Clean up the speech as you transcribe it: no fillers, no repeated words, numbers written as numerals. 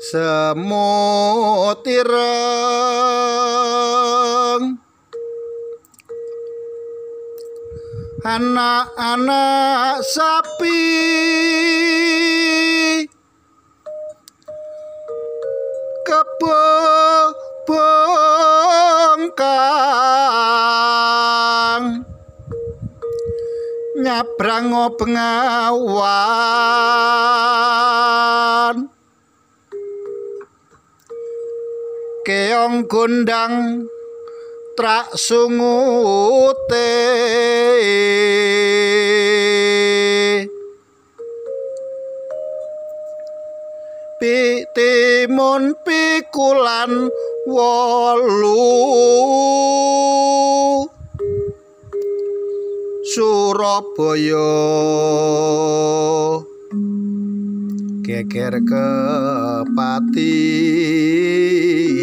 semut ireng anak-anak sapi kebongkang nyabrang bengawan keong gondang trak sungute timun pikulan wolu Surabaya geger kepati